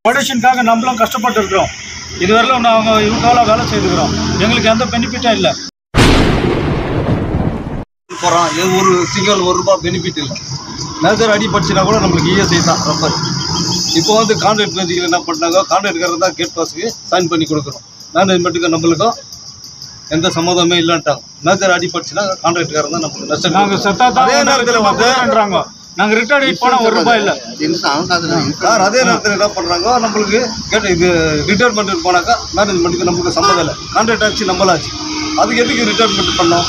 ப்ரொடக்ஷனுக்காக நம்மளும் கஷ்டப்பட்டு இருக்கிறோம். இதுவரையிலும் நாங்கள் இவங்களால வேலை செய்துக்கிறோம். எங்களுக்கு எந்த பெனிஃபிட்டும் இல்லை. போகிறோம் ஒரு சிங்கிள் ₹1 பெனிஃபிட் இல்லை. மேஜர் அடிபட்டுச்சுன்னா கூட நம்மளுக்கு இஎஸ்ஐ தான் ரொம்ப. இப்போ கான்ட்ராக்ட் மேஜிக்கில் என்ன பண்ணாங்க, கான்ட்ராக்ட்காரர் தான் கேட் பாஸுக்கு சைன் பண்ணி கொடுக்குறோம். மேனேஜ்மெண்ட்டுக்கு நம்மளுக்கும் எந்த சம்மதமே இல்லைன்ட்டாங்க. மேஜர் அடிபட்டுச்சுன்னா கான்ட்ராக்ட்காரர் தான் நம்மளுக்கு நஷ்டம். நாங்கள் அதே நேரத்தில் நாங்கள் ரிட்டர்ன் போனால் ₹1 இல்லை சார். அதே நேரத்தில் என்ன பண்ணுறாங்க, நம்மளுக்கு கேட்டு இது ரிட்டையர்மெண்ட் போனாக்கா மேனேஜ்மெண்ட்டுக்கு நம்மளுக்கு சம்மதம் இல்லை. கான்ட்ராக்ட் ஆச்சு நம்மளாச்சு, அதுக்கு எதுக்கு ரிட்டையர்மெண்ட் பண்ணோம்?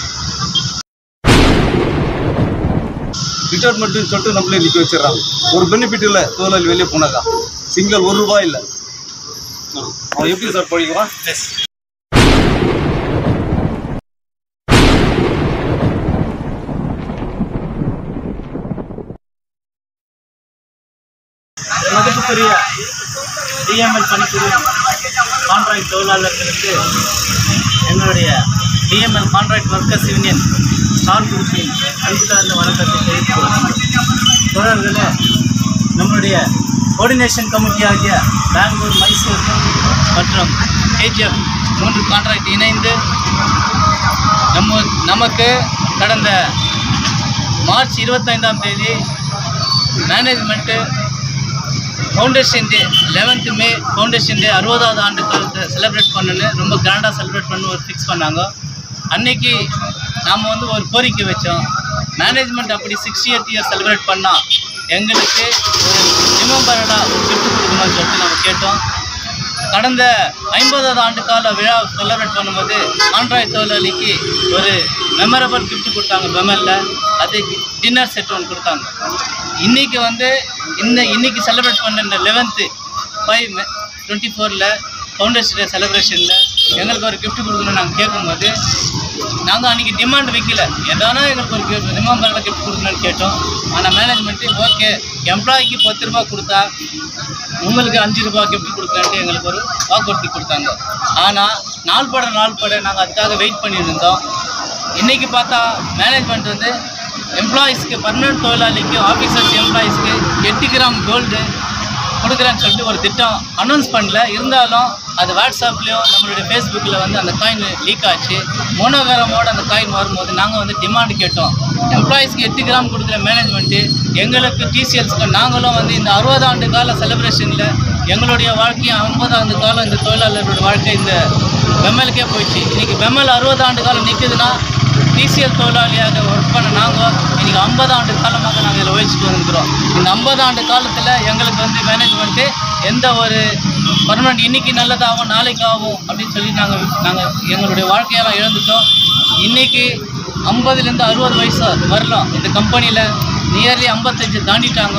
ரிட்டையர்மெண்ட்டுன்னு சொல்லிட்டு நம்மளே நிற்க வச்சிடறாங்க. ஒரு பெனிஃபிட் இல்லை. தொழிலாளி வெளியே போனாக்கா சிங்கிள் ₹1 இல்லை. அவன் எப்படி சார் படிக்கிறான்? மதிப்புக்குரிய டிஎம்எல் பணிபுரியும் கான்ட்ராக்ட் தொழிலாளர்களுக்கு எங்களுடைய TML contract workers union star குரூப்பின் அன்புதார்ந்த வணக்கத்தை தெரிவித்துள்ளோம். தோழர்களே, நம்முடைய கோஆர்டினேஷன் கமிட்டி ஆகிய பெங்களூர், மைசூர் மற்றும் கேஜிஎஃப் 3 கான்ட்ராக்ட் இணைந்து நமக்கு கடந்த மார்ச் 25ஆம் தேதி management foundation day 11th May foundation day 60வது ஆண்டு காலத்தை செலிப்ரேட் பண்ணணுன்னு ரொம்ப கிராண்டாக செலிப்ரேட் பண்ணி ஒரு ஃபிக்ஸ் பண்ணாங்க. அன்றைக்கி நாம் ஒரு கோரிக்கை வச்சோம். மேனேஜ்மெண்ட் அப்படி 60th இயர் செலிப்ரேட் பண்ணால் எங்களுக்கு ஒரு ரிமெம்பர்டாக கிஃப்ட் கொடுக்கணும்னு சொல்லிட்டு நம்ம கேட்டோம். கடந்த 50வது ஆண்டு கால விழா செலிப்ரேட் பண்ணும்போது கான்ட்ராக்ட் தொழிலாளிக்கு ஒரு மெமரபிள் கிஃப்ட் கொடுத்தாங்க. பெமலில் அது டின்னர் செட் ஒன்று கொடுத்தாங்க. இன்றைக்கி இன்றைக்கி செலிப்ரேட் பண்ண 11/5/24 ஃபவுண்டேஷன் டே செலிப்ரேஷனில் எங்களுக்கு ஒரு கிஃப்ட் கொடுக்கணும்னு நாங்கள் கேட்கும்போது நாங்கள் அன்றைக்கி டிமாண்ட் வைக்கல. எதானா எங்களுக்கு ஒரு ரிமெம்பரில் கிஃப்ட் கொடுக்கணும்னு கேட்டோம். ஆனால் மேனேஜ்மெண்ட்டு ஓகே, எம்ப்ளாய்க்கு ₹10 கொடுத்தா உங்களுக்கு ₹5 கிஃப்ட் கொடுக்கலான்ட்டு எங்களுக்கு ஒரு வாக்குறுதி கொடுத்தாங்க. ஆனால் நாள் பட நாங்கள் அதுக்காக வெயிட் பண்ணியிருந்தோம். இன்றைக்கி பார்த்தா மேனேஜ்மெண்ட் எம்ப்ளாயீஸ்க்கு பர்மனெண்ட் தொழிலாளிக்கு ஆஃபீஸர்ஸ் எம்ப்ளாயீஸ்க்கு 8 கிராம் கோல்டு கொடுக்குறேன்னு சொல்லிட்டு ஒரு திட்டம் அனௌன்ஸ் பண்ணல. இருந்தாலும் அது வாட்ஸ்அப்லேயும் நம்மளுடைய ஃபேஸ்புக்கில் அந்த காயின் லீக் ஆச்சு. மோனோகிராமோடு அந்த காயின் வரும்போது நாங்கள் டிமாண்ட் கேட்டோம். எம்ப்ளாயீஸ்க்கு 8 கிராம் கொடுக்குற மேனேஜ்மெண்ட்டு எங்களுக்கு டிசிஎல்ஸ்க்கு நாங்களும் இந்த 60 ஆண்டு கால செலிப்ரேஷனில் எங்களுடைய வாழ்க்கையும் 50 ஆண்டு காலம் இந்த தொழிலாளர்களோட வாழ்க்கை இந்த பெமலுக்கே போயிடுச்சு. இன்றைக்கி பெமல் 60 ஆண்டு காலம் நிற்குதுன்னா டிசிஎல் தொழிலாளியாக ஒர்க் பண்ண நாங்கள் இன்றைக்கி 50 ஆண்டு காலமாக நாங்கள் இதில் உழைச்சிட்டு வந்துருக்கிறோம். இந்த 50 ஆண்டு காலத்தில் எங்களுக்கு மேனேஜ்மெண்ட்டு எந்த ஒரு பர்மனெண்ட் இன்றைக்கி நல்லதாகும் நாளைக்கு ஆகும் அப்படின்னு சொல்லி நாங்கள் எங்களுடைய வாழ்க்கையெல்லாம் இழந்துட்டோம். இன்றைக்கி 50லேருந்து 60 வயசு வரலாம் இந்த கம்பெனியில் நியர்லி 55 தாண்டிட்டாங்க.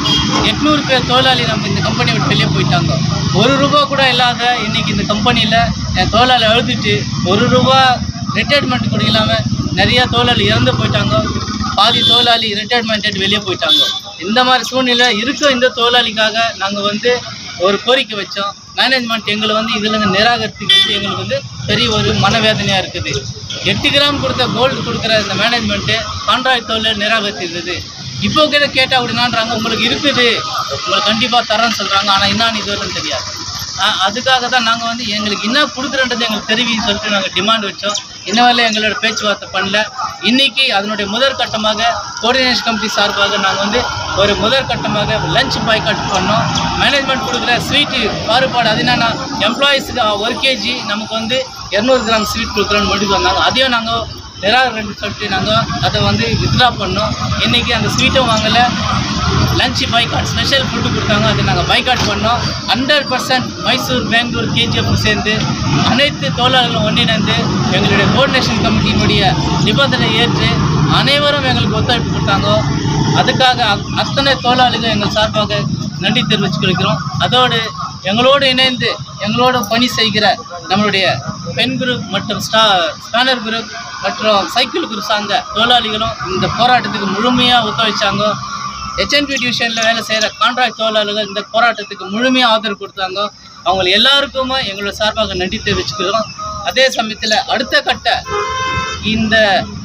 800 பேர் தொழிலாளி நம்ம இந்த கம்பெனி விட்டு வெளியே போயிட்டாங்க. ₹1 கூட இல்லாத இன்றைக்கி இந்த கம்பெனியில் என் தொழிலாளி அழுதுட்டு ₹1 ரிட்டையர்மெண்ட் கூட இல்லாமல் நிறையா தொழிலாளி இறந்து போயிட்டாங்க. பாதி தொழிலாளி ரிட்டையர்மெண்ட் வெளியே போயிட்டாங்க. இந்த மாதிரி சூழ்நிலை இருக்க இந்த தொழிலாளிக்காக நாங்கள் ஒரு கோரிக்கை வச்சோம். மேனேஜ்மெண்ட் எங்களை இதில் நிராகரித்துக்கு எங்களுக்கு பெரிய ஒரு மனவேதனையாக இருக்குது. 8 கிராம் கொடுத்த கோல்டு கொடுக்குற இந்த மேனேஜ்மெண்ட்டு கான்ட்ராக்ட் தொழில் நிராகரித்திருந்தது. இப்போ கேட்டால் அப்படின்னான்றாங்க, உங்களுக்கு இருக்குது, உங்களுக்கு கண்டிப்பாக தரேன்னு சொல்கிறாங்க. ஆனால் என்னான்னு இதுவரைக்கும் தெரியாது. அதுக்காக தான் நாங்கள் எங்களுக்கு என்ன கொடுக்குறன்றது எங்களுக்கு தெரிவின்னு சொல்லிட்டு நாங்கள் டிமாண்ட் வச்சோம். இன்ன வரையில எங்களோட பேச்சுவார்த்தை பண்ணல. இன்றைக்கி அதனுடைய முதற்கட்டமாக கோஆர்டினேஷன் கமிட்டி சார்பாக நாங்கள் ஒரு முதற்கட்டமாக லஞ்ச் பாய்காட் பண்ணோம். மேனேஜ்மெண்ட் கொடுக்குற ஸ்வீட்டு பாறுபாடு அது என்னென்னா எம்ப்ளாயீஸுக்கு 1 kg நமக்கு 200 கிராம் ஸ்வீட் கொடுக்குறோன்னு முடிவு வந்தாங்க. அதையும் நாங்கள் நிராகரின்னு சொல்லிட்டு நாங்கள் அதை வித்ட்ரா பண்ணோம். இன்றைக்கி அந்த ஸ்வீட்டும் வாங்கலை. லஞ்ச் பாய்காட் ஸ்பெஷல் ஃபுட்டு கொடுத்தாங்க, அதை நாங்கள் பாய்காட் பண்ணோம். 100% மைசூர், பெங்களூர், கேஜிஎஃப் சேர்ந்து அனைத்து தொழிலாளர்களும் ஒன்றிணைந்து எங்களுடைய கோஆர்டினேஷன் கமிட்டியினுடைய நிபந்தனை ஏற்று அனைவரும் எங்களுக்கு ஒத்துழைப்பு கொடுத்தாங்க. அதுக்காக அத்தனை தொழிலாளிகள் எங்கள் சார்பாக நன்றி தெரிவித்துக் கொள்கிறோம். அதோடு எங்களோடு இணைந்து எங்களோடு பணி செய்கிற நம்மளுடைய பென் குரூப் மற்றும் ஸ்பேனர் குரூப் மற்றும் சைக்கிள் குரூப் சார்ந்த தொழிலாளிகளும் இந்த போராட்டத்துக்கு முழுமையாக ஒத்துழைச்சாங்க. HNP டிவிஷனில் வேலை செய்கிற கான்ட்ராக்ட் தொழிலாளர்கள் இந்த போராட்டத்துக்கு முழுமையாக ஆதரவு கொடுத்தாங்க. அவங்க எல்லாருக்குமே எங்களோட சார்பாக நன்றி தெரிவிச்சுக்கிறோம். அதே சமயத்தில் அடுத்த கட்ட இந்த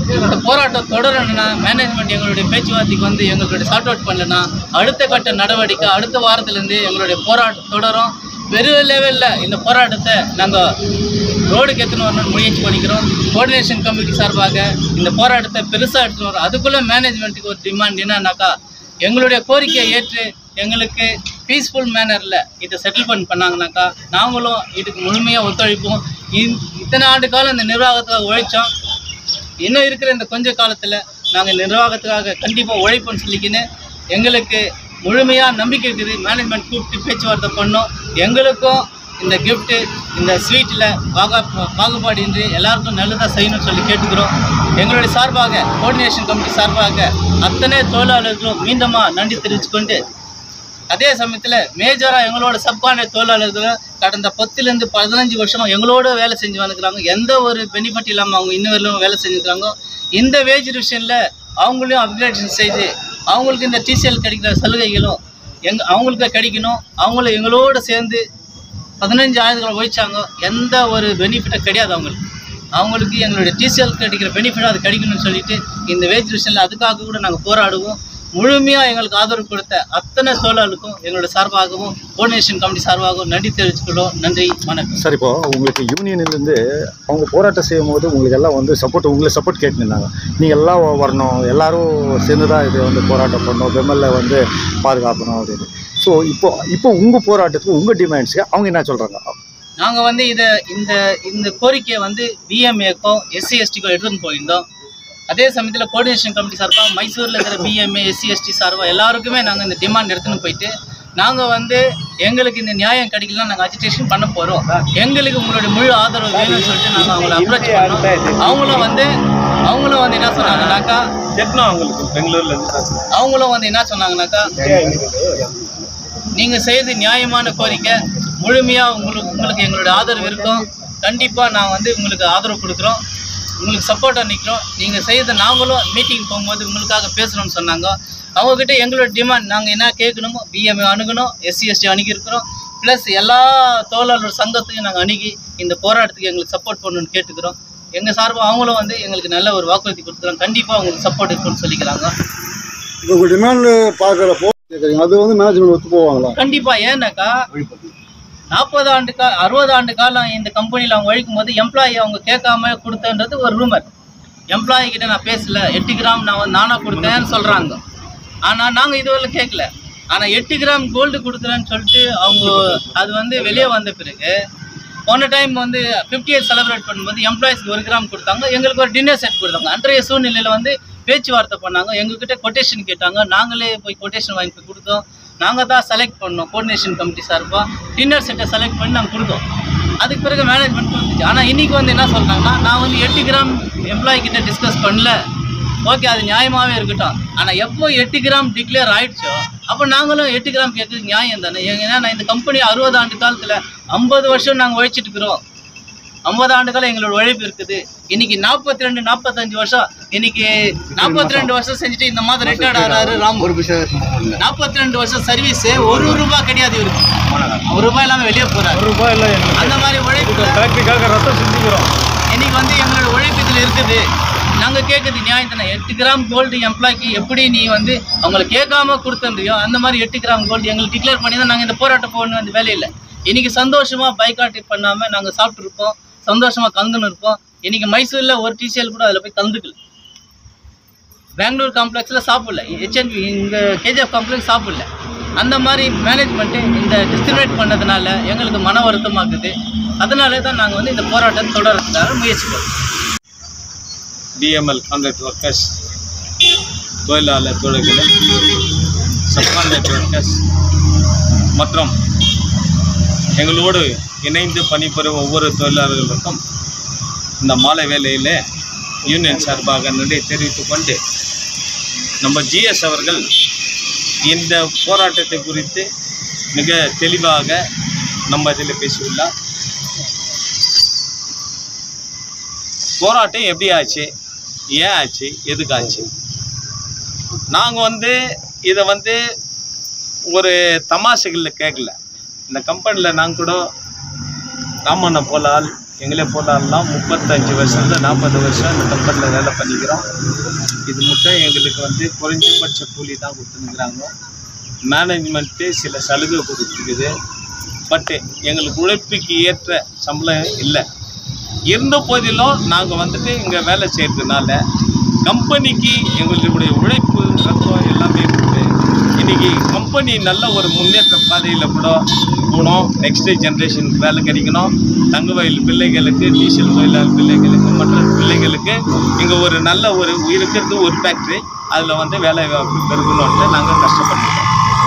இந்த போராட்டம் தொடரணும்னா மேனேஜ்மெண்ட் எங்களுடைய பேச்சுவார்த்தைக்கு வந்து எங்களுடைய சார்ட் அவுட் பண்ணலன்னா அடுத்த கட்ட நடவடிக்கை அடுத்த வாரத்துலேருந்து எங்களுடைய போராட்டம் தொடரும். பெரிய லெவலில் இந்த போராட்டத்தை நாங்கள் ரோடுக்கு எடுத்துன்னு வரணும்னு முயற்சி பண்ணிக்கிறோம். கோஆர்டினேஷன் கமிட்டி சார்பாக இந்த போராட்டத்தை பெருசாக எடுத்துன்னு வரோம். அதுக்குள்ளே மேனேஜ்மெண்ட்டுக்கு ஒரு டிமாண்ட் என்னன்னாக்கா, எங்களுடைய கோரிக்கையை ஏற்று எங்களுக்கு பீஸ்ஃபுல் மேனரில் இதை செட்டில்மெண்ட் பண்ணாங்கனாக்கா நாங்களும் இதுக்கு முழுமையாக ஒத்துழைப்போம். இத்தனை ஆண்டு காலம் இந்த நிர்வாகத்துக்காக உழைச்சோம். இன்னும் இருக்கிற இந்த கொஞ்ச காலத்தில் நாங்கள் நிர்வாகத்துக்காக கண்டிப்பாக உழைப்போம்னு சொல்லிக்கின்னு எங்களுக்கு முழுமையாக நம்பிக்கை இருக்குது. மேனேஜ்மெண்ட் கூப்பிட்டு பேச்சுவார்த்தை பண்ணோம். எங்களுக்கும் இந்த கிஃப்ட்டு இந்த ஸ்வீட்டில் பாகுபாடின்றி எல்லாருக்கும் நல்லதாக செய்யணும்னு சொல்லி கேட்டுக்கிறோம். எங்களுடைய சார்பாக கோஆர்டினேஷன் கமிட்டி சார்பாக அத்தனை தொழிலாளர்களும் மீண்டுமாக நன்றி தெரிவித்துக்கொண்டு, அதே சமயத்தில் மேஜராக எங்களோட சப்கான்ட்ராக்ட் தொழிலாளர்கள் கடந்த 10லேருந்து 15 வருஷமாக எங்களோட வேலை செஞ்சு வந்துக்கிறாங்க. எந்த ஒரு பெனிஃபிட் இல்லாமல் அவங்க இன்னும் வரலும் வேலை செஞ்சுக்கிறாங்க. இந்த வேஜ் ரிவிஷனில் அவங்களையும் அப்கிரேடேஷன் செய்து அவங்களுக்கு இந்த டிசிஎல் கிடைக்கிற சலுகைகளும் அவங்களுக்கு கிடைக்கணும். அவங்களும் எங்களோட சேர்ந்து 15 ஆண்டுகள் உழைச்சாங்க. எந்த ஒரு பெனிஃபிட்டும் கிடையாது அவங்களுக்கு எங்களுடைய டிசிஎல் கிடைக்கிற பெனிஃபிட் அது கிடைக்கணும்னு சொல்லிட்டு இந்த வேஜ் ரிவிஷனில் அதுக்காக கூட நாங்கள் போராடுவோம். முழுமையாக எங்களுக்கு ஆதரவு கொடுத்த அத்தனை தொழிலாளருக்கும் எங்களுடைய சார்பாகவும் கோஆர்டினேஷன் கமிட்டி சார்பாகவும் நன்றி தெரிவிச்சுக்கிறோம். நன்றி, வணக்கம். சார், இப்போ உங்களுக்கு யூனியன்லேருந்து அவங்க போராட்டம் செய்யும் போது உங்களுக்கு எல்லாம் வந்து உங்களை சப்போர்ட் கேட்டுருந்தாங்க. நீங்கள் எல்லாம் வரணும், எல்லோரும் சேர்ந்து தான் இது வந்து போராட்டம் பண்ணணும், பெம்மலில் வந்து பாதுகாக்கணும் அப்படின்னு. ஸோ இப்போ உங்கள் போராட்டத்துக்கு உங்கள் டிமாண்ட்ஸுக்கு அவங்க என்ன சொல்கிறாங்க? நாங்கள் வந்து இந்த கோரிக்கையை வந்து பிஎம்ஏக்கும் SC/STக்கும் எடுத்துன்னு போயிருந்தோம். அதே சமயத்தில் கோஆர்டினேஷன் கமிட்டி சார்பாக மைசூரில் இருக்கிற BMA SC/ST சார்பாக எல்லாருக்குமே நாங்கள் இந்த டிமாண்ட் எடுத்துன்னு போயிட்டு நாங்கள் வந்து எங்களுக்கு இந்த நியாயம் கிடைக்கலாம், நாங்கள் அஜிடேஷன் பண்ண போகிறோம், எங்களுக்கு உங்களுடைய முழு ஆதரவு வேணும்னு சொல்லிட்டு நாங்கள் அவங்கள அப்ரோச் பண்ணோம். அவங்களும் வந்து என்ன சொன்னாங்கன்னாக்கா, அவங்களும் வந்து என்ன சொன்னாங்கன்னாக்கா, நீங்கள் செய்து நியாயமான கோரிக்கை, முழுமையாக உங்களுக்கு எங்களுடைய ஆதரவு இருக்கும், கண்டிப்பாக நான் வந்து உங்களுக்கு ஆதரவு கொடுக்குறோம், உங்களுக்கு சப்போர்ட்டாக நிற்கிறோம், நீங்கள் செய்த நாங்களும் மீட்டிங் போகும்போது உங்களுக்காக பேசுகிறோம்னு சொன்னாங்க. அவங்கக்கிட்ட எங்களோட டிமாண்ட் நாங்கள் என்ன கேட்கணுமோ BMA அணுகணும், SC/ST அணுகியிருக்கிறோம், ப்ளஸ் எல்லா தொழிலாளர் சங்கத்தையும் நாங்கள் அணுகி இந்த போராட்டத்துக்கு எங்களுக்கு சப்போர்ட் பண்ணணும்னு கேட்டுக்கிறோம். எங்கள் சார்பாக அவங்களும் வந்து எங்களுக்கு நல்ல ஒரு வாக்குறுதி கொடுத்துக்கிறோம், கண்டிப்பாக அவங்களுக்கு சப்போர்ட் இருக்குன்னு சொல்லிக்கிறாங்க. இப்போ உங்கள் டிமாண்ட் பார்க்குறப்போ அது வந்து மேனேஜ்மெண்ட் ஒத்து போவாங்களா? கண்டிப்பாக. ஏன்னாக்கா 40 ஆண்டு 60 ஆண்டு காலம் இந்த கம்பெனியில் அவங்க உழைக்கும் போது எம்ப்ளாயி அவங்க கேட்காம கொடுத்தன்றது ஒரு ரூமர். எம்ப்ளாயி கிட்ட நான் பேசல, 8 கிராம் நானாக கொடுத்தேன்னு சொல்கிறாங்க. ஆனால் நாங்கள் இதுவரை கேட்கல. ஆனால் 8 கிராம் கோல்டு கொடுக்குறேன்னு சொல்லிட்டு அவங்க அது வந்து வெளியே வந்த பிறகு போன டைம் வந்து 50th செலிப்ரேட் பண்ணும்போது எம்ப்ளாயிஸ்க்கு 1 கிராம் கொடுத்தாங்க, எங்களுக்கு ஒரு டின்னர் செட் கொடுத்தாங்க. அன்றைய சூழ்நிலையில் வந்து பேச்சுவார்த்தை பண்ணாங்க, எங்ககிட்ட கொட்டேஷன் கேட்டாங்க, நாங்களே போய் கொட்டேஷன் வாங்கி போய் கொடுத்தோம். நாங்கள் தான் செலக்ட் பண்ணோம், கோஆர்டினேஷன் கமிட்டி சார்பாக டின்னர் செட்டை செலக்ட் பண்ணி நாங்கள் கொடுத்தோம். அதுக்கு பிறகு மேனேஜ்மெண்ட் கொடுத்துச்சு. ஆனால் இன்றைக்கி வந்து என்ன சொல்கிறாங்கன்னா, நான் வந்து 8 கிராம் எம்ப்ளாயி கிட்ட டிஸ்கஸ் பண்ணல, ஓகே அது நியாயமாகவே இருக்கட்டும். ஆனால் எப்போ 8 கிராம் டிக்ளேர் ஆகிடுச்சோ அப்போ நாங்களும் 8 கிராம் கேட்குறது நியாயம் தானே. ஏன்னா இந்த கம்பெனி 60 ஆண்டு காலத்தில் 50 வருஷம் நாங்கள் உழைச்சிட்டு இருக்கிறோம். 50 ஆண்டு காலம் எங்களோட உழைப்பு இருக்குது. இன்னைக்கு 42 45 வருஷம், இன்னைக்கு 42 வருஷம் செஞ்சுட்டு இந்த மாதிரி ரிட்டையர்ட் ஆகிறாரு ராம். 42 வருஷம் சர்வீஸ், ₹1 கிடையாது இவருக்கு. ₹1 இல்லாமல் வெளியே போகிறாரு. ₹1 இல்லை, அந்த மாதிரி உழைப்பு ஃபேக்ட்ரிக்காக ரத்தம் செஞ்சுக்கிறோம். இன்னைக்கு வந்து எங்களோட உழைப்பு இதில் இருக்குது. நாங்கள் கேட்குறது நியாயம் தானே. 8 கிராம் கோல்டு எம்ப்ளாய்க்கு எப்படி நீ வந்து அவங்களை கேட்காம கொடுத்துறியோ அந்த மாதிரி 8 கிராம் கோல்டு எங்களுக்கு டிக்ளேர் பண்ணி தான் நாங்கள் இந்த போராட்டம் போகணும். அந்த வேலையில் இன்றைக்கி சந்தோஷமாக பைக்காட்டி பண்ணாமல் நாங்கள் சாப்பிட்ருப்போம், சந்தோஷமாக கலந்துன்னு இருப்போம். இன்றைக்கி மைசூரில் ஒரு டிசிஎல் கூட அதில் போய் கலந்துக்கல. பெங்களூர் காம்ப்ளெக்ஸில் சாப்பிடல, HNB இங்கே KGF காம்ப்ளெக்ஸ் சாப்பிடல. அந்த மாதிரி மேனேஜ்மெண்ட்டு இந்த டிஸ்கிரிமினேட் பண்ணதுனால எங்களுக்கு மன வருத்தமாகுது. அதனால தான் நாங்கள் வந்து இந்த போராட்டத்தை தொடர்றதுக்காக முயற்சி பண்ணுறோம். DML கான்ட்ராக்ட் ஒர்க்கர்ஸ், தொழிலாளர் தொழில்கள், சப்கான்ட்ராக்ட் ஒர்க்கர்ஸ் மற்றும் எங்களோடு இணைந்து பணிபுரியும் ஒவ்வொரு தொழிலாளர்களுக்கும் இந்த மாலை வேளையில் யூனியன் சார்பாக நன்றி தெரிவித்துக் கொண்டு, நம்ம GS அவர்கள் இந்த போராட்டத்தை குறித்து மிக தெளிவாக நம்ம இதில் பேசியுள்ளார். போராட்டம் எப்படி ஆச்சு, ஏன் ஆச்சு, எதுக்கு ஆச்சு? நாங்கள் வந்து இதை வந்து ஒரு தமாஷைகளில் கேட்கல. இந்த கம்பெனியில் நாங்கள் கூட ராமண்ண போலால் எங்களே போட்டாலாம் 35 வருஷம் 40 வருஷம் இந்த கம்பெனியில் வேலை பண்ணிக்கிறோம். இது மட்டும் எங்களுக்கு வந்து குறைஞ்சபட்ச கூலி தான் கொடுத்துருக்குறாங்க. மேனேஜ்மெண்ட்டு சில சலுகை கொடுத்துருக்குது. பட்டு எங்களுக்கு உழைப்புக்கு ஏற்ற சம்பளம் இல்லை. இருந்த போதிலும் நாங்கள் வந்துட்டு இங்கே வேலை செய்கிறதுனால கம்பெனிக்கு எங்களுடைய உழைப்பு ரத்தம் எல்லாமே இருக்குது. இன்றைக்கி கம்பெனி நல்ல ஒரு முன்னேற்ற பாதையில் கூட போகணும். நெக்ஸ்ட்டு ஜென்ரேஷனுக்கு வேலை கிடைக்கணும். தங்க வயல் பிள்ளைகளுக்கு, டீசல் தொழிலாளர் பிள்ளைகளுக்கு, மற்ற பிள்ளைகளுக்கு இங்கே ஒரு நல்ல ஒரு இருக்கிறது ஒரு ஃபேக்ட்ரி, அதில் வந்து வேலை வாய்ப்பு பெருகணுன்ட்டு நாங்கள் கஷ்டப்பட்டுருக்கோம்.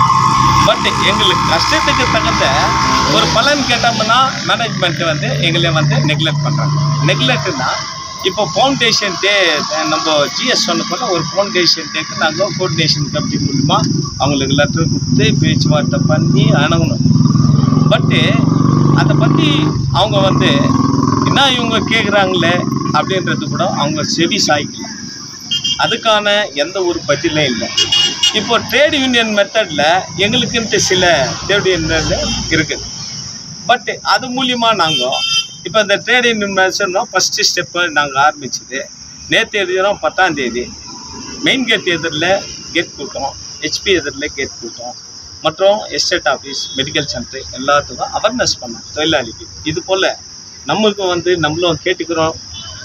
பட் எங்களுக்கு கஷ்டத்துக்கு தகுந்த ஒரு பலன் கேட்டோம்னா மேனேஜ்மெண்ட்டு வந்து எங்களை வந்து நெக்லெக்ட் பண்ணுறாங்க. நெக்லெக்ட்னா இப்போ ஃபவுண்டேஷன் டே நம்ம ஜிஎஸ் சொன்ன போல ஒரு ஃபவுண்டேஷன் டேக்கு நாங்கள் கோஆர்டினேஷன் கமிட்டி மூலிமா அவங்களுக்கு லெட்டர் கொடுத்து பேச்சுவார்த்தை பண்ணி அணுகணும். பட்டு அதை பற்றி அவங்க வந்து என்ன இவங்க கேட்குறாங்களே அப்படின்றது கூட அவங்க செவி சாய்க்கல. அதுக்கான எந்த ஒரு பதிலும் இல்லை. இப்போ ட்ரேட் யூனியன் மெத்தடில் எங்களுக்குன்ட்டு சில ட்ரேட் யூனியன் இருக்குது. பட் அது மூலியமாக நாங்கள் இப்போ இந்த ட்ரேட் யூனியன் மெத்தட்னா ஃபஸ்ட்டு ஸ்டெப்பு நாங்கள் ஆரம்பிச்சது நேற்று எழுதினோம் 10ஆம் தேதி. மெயின் கேட் எதிரில் கேட் கூட்டம், ஹெச்பி எதிரில் கேட் கூட்டம், மற்றும் எஸ்டேட் ஆஃபீஸ், மெடிக்கல் சென்டர் எல்லாத்துக்கும் அவேர்னஸ் பண்ணோம் தொழிலாளிக்கு. இது போல் நம்மளுக்கும் வந்து நம்மளும் கேட்டுக்கிறோம்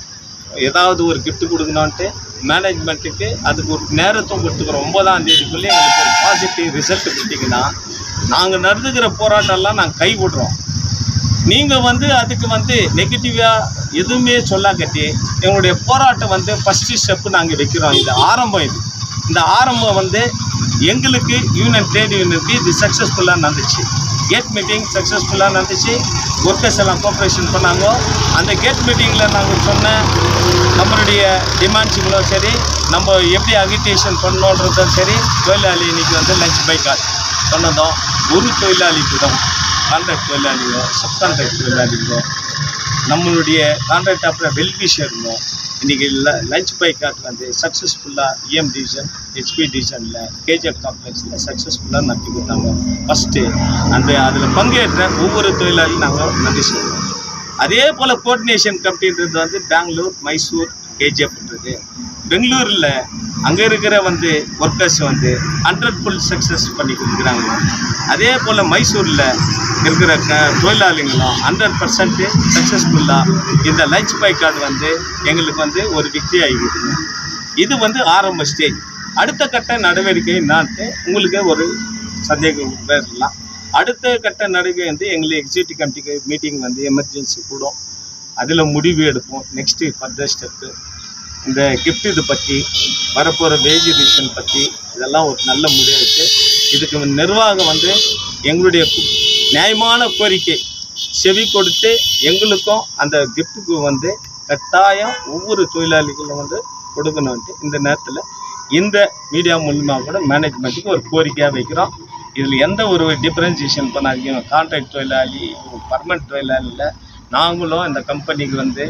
ஏதாவது ஒரு கிஃப்ட் கொடுக்கணுன்ட்டு மேனேஜ்மெண்ட்டுக்கு அதுக்கு ஒரு நேரத்தும் கொடுத்துக்கிறோம். 9ஆம் தேதிக்குள்ளே எங்களுக்கு ஒரு பாசிட்டிவ் ரிசல்ட் கொடுத்தீங்கன்னா நாங்கள் நடந்துக்கிற போராட்டம்லாம் நாங்கள் கைவிடுறோம். நீங்கள் வந்து அதுக்கு வந்து நெகட்டிவாக எதுவுமே சொல்லாக்கட்டி எங்களுடைய போராட்டம் வந்து ஃபஸ்ட்டு ஸ்டெப்பு நாங்கள் வைக்கிறோம். இது ஆரம்பம். இந்த ஆரம்பம் வந்து எங்களுக்கு யூனியன் ட்ரேட் யூனியனுக்கு இது சக்ஸஸ்ஃபுல்லாக நடந்துச்சு. கேட் மீட்டிங் சக்ஸஸ்ஃபுல்லாக நடந்துச்சு. ஒர்க்கர்ஸ் எல்லாம் கோஆப்ரேஷன் பண்ணாங்க. அந்த கேட் மீட்டிங்கில் நாங்கள் சொன்ன நம்மளுடைய டிமாண்ட்ஸுங்களும் சரி, நம்ம எப்படி அகிட்டேஷன் பண்ணோன்றதும் சரி, தொழிலாளி இன்றைக்கி வந்து லஞ்ச் பைக்காட் சொன்னதும் ஒரு தொழிலாளி கூட கான்ட்ராக்ட் தொழிலாளிகளோ, சப்கான்ட்ராக்ட் தொழிலாளிகளோ, நம்மளுடைய கான்ட்ராக்ட் அப்புறம் வெல்விஷருங்களோ இன்றைக்கி லஞ்ச் பைக்காட் வந்து சக்ஸஸ்ஃபுல்லாக இஎம் டிவிஷன், ஹெச்பி டிவிஷனில், கேஜிஎஃப் காம்ப்ளெக்ஸில் சக்ஸஸ்ஃபுல்லாக நடத்தி கொடுத்தாங்க. ஃபஸ்ட்டு அதில் பங்கேற்ற ஒவ்வொரு தொழிலாளியும் நாங்கள் நன்றி சொல்கிறோம். அதே போல் கோஆர்டினேஷன் கமிட்டின்றது வந்து பெங்களூர், மைசூர், கேஜிஎஃப்ன்றது பெங்களூரில் அங்கே இருக்கிற வந்து ஒர்க்கர்ஸ் வந்து 100% சக்ஸஸ் பண்ணி கொடுக்குறாங்க. அதே போல் மைசூரில் இருக்கிற தொழிலாளிகளும் 100% சக்ஸஸ்ஃபுல்லாக இந்த லஞ்ச் பைக்கார்டு வந்து எங்களுக்கு வந்து ஒரு விக்ரி ஆகிடுது. இது வந்து ஆரம்ப ஸ்டேஜ். அடுத்த கட்ட நடவடிக்கை என்னான்ட்டு உங்களுக்கு ஒரு சந்தேகம் வரலாம். அடுத்த கட்ட நடவடிக்கை வந்து எங்களுக்கு எக்ஸிக்யூட்டிவ் கமிட்டிக்கு மீட்டிங் வந்து எமர்ஜென்சி கூடும். அதில் முடிவு எடுப்போம். நெக்ஸ்ட்டு ஃபர்தர் ஸ்டெப்பு இந்த கிஃப்ட் இது பற்றி, வரப்போகிற வேஜ் ரிவிஷன் பற்றி இதெல்லாம் ஒரு நல்ல முடிவெடுத்து இதுக்கு நிர்வாகம் வந்து எங்களுடைய நியாயமான கோரிக்கை செவி கொடுத்து எங்களுக்கும் அந்த கிஃப்ட்டுக்கு வந்து கட்டாயம் ஒவ்வொரு தொழிலாளிகளும் வந்து கொடுக்கணுன்ட்டு இந்த நேரத்தில் இந்த மீடியா மூலியமாக கூட மேனேஜ்மெண்ட்டுக்கு ஒரு கோரிக்கையாக வைக்கிறோம். இதில் எந்த ஒரு டிஃப்ரென்சியேஷன் பண்ணாதீங்க. கான்ட்ராக்ட் தொழிலாளி, பர்மனெண்ட் தொழிலாளியில் நாங்களும் இந்த கம்பெனிக்கு வந்து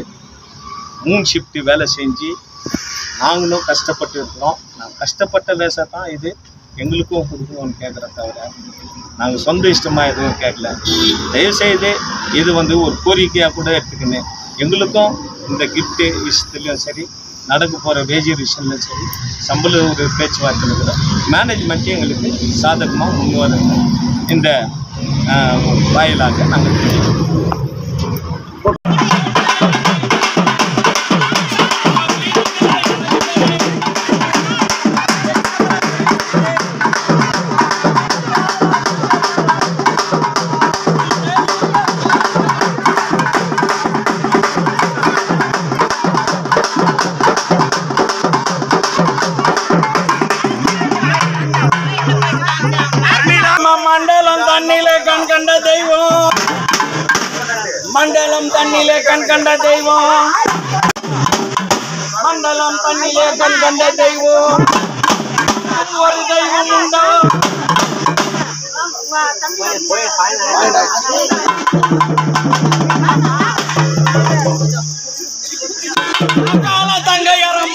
3 ஷிஃப்ட்டு வேலை செஞ்சு நாங்களும் கஷ்டப்பட்டு இருக்கிறோம். நாங்கள் கஷ்டப்பட்ட வேலை தான் இது எங்களுக்கும் கொடுக்கணும்னு கேட்குற தவிர நாங்கள் சொந்த இஷ்டமாக எதுவும் கேட்கல. தயவுசெய்து இது வந்து ஒரு கோரிக்கையாக கூட எடுத்துக்கின்னு எங்களுக்கும் இந்த கிஃப்ட்டு விஷயத்துலையும் சரி, நடக்க போகிற வேஜ் விஷயம்லையும் சரி, சம்பள ஒரு பேச்சுவார்த்தையில் கூட மேனேஜ்மெண்ட்டே எங்களுக்கு சாதகமாக முன்வருங்க இந்த வாயிலாக நாங்கள் தெரிவிக்கிறோம். மண்டலம் தண்ணிலே கண் கண்ட தெய்வம், மண்டலம் தண்ணிலே கண் கண்ட தெய்வம், மண்டலம் தண்ணிலே கண் கண்ட தெய்வம், ஒரு தெய்வம் உண்டோ தங்கையரம்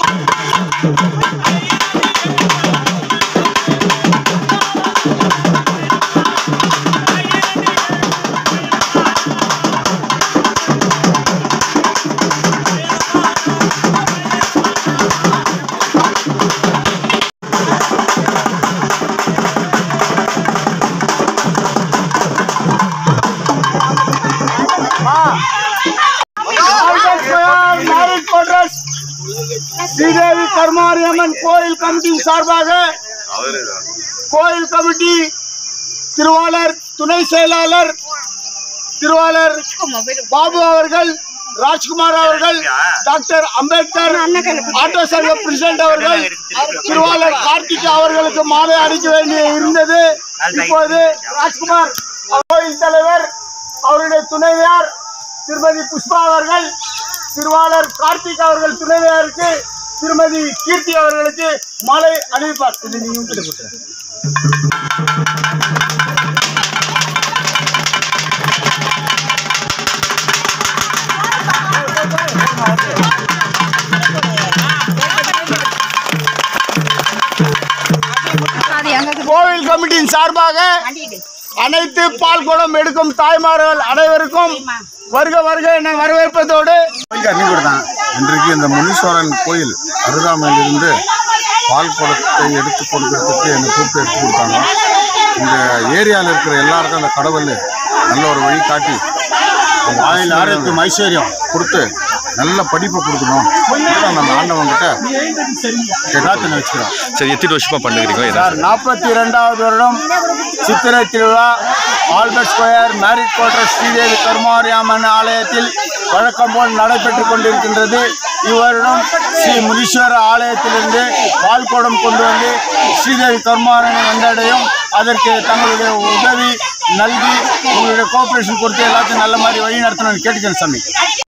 கோயில் கமிட்டியின் சார்பாக கோயில் கமிட்டி திருவாளர், துணை செயலாளர் திருவாளர் பாபு அவர்கள், ராஜ்குமார் அவர்கள், டாக்டர் அம்பேத்கர் ஆட்டோ சங்க பிரசிடென்ட் அவர்கள், திருவாளர் கார்த்திக் அவர்களுக்கு மாலை அளிக்க வேண்டிய இருந்தது. இப்போது ராஜ்குமார் கோயில் தலைவர், அவருடைய துணைவியார் திருமதி புஷ்பா அவர்கள், திருவாளர் கார்த்திக் அவர்கள் துணைவியாருக்கு திருமதி கீர்த்தி அவர்களுக்கு மாலை அணிவிப்பார். கோவில் கமிட்டியின் சார்பாக அனைத்து பால் குடம் எடுக்கும் தாய்மார்கள் அனைவருக்கும் வருக வருக என வரவேற்பதோடு இன்றைக்கு இந்த முனீஸ்வரன் கோயில் அருகாமையிலிருந்து பால் குடத்தை எடுத்து கொடுக்கறதுக்கு என்னை கூப்பிட்டு எடுத்து கொடுத்தாங்க. இந்த ஏரியாவில் இருக்கிற எல்லாருக்கும் அந்த கடவுள் நல்ல ஒரு வழி காட்டி ஆயுள் ஆரோக்கியம் ஐஸ்வர்யம் கொடுத்து நல்ல படிப்பை கொடுக்கணும். நம்ம ஆண்டவங்கிட்ட பிரார்த்தனை வச்சுக்கிறோம். சரி, எத்தனை வருஷமா பண்ணுறீங்க சார்? 42வது வருடம் சித்திரை திருவிழா Albert square married quarter Sridevi Karumariamman ஆலயத்தில் வழக்கம் போல் நடைபெற்றுக் கொண்டிருக்கின்றது. இவ்வருடம் ஸ்ரீ முனீஸ்வர ஆலயத்திலிருந்து பால் குடம் கொண்டு வந்து ஸ்ரீதேவி கருமாரியனை வந்தடையும். அதற்கு தங்களுடைய உதவி நல்கி உங்களுடைய கோஆபரேஷன் கொடுத்து எல்லாத்தையும் நல்ல மாதிரி வழி நடத்தணும்னு கேட்டுக்கிறேன் சாமி.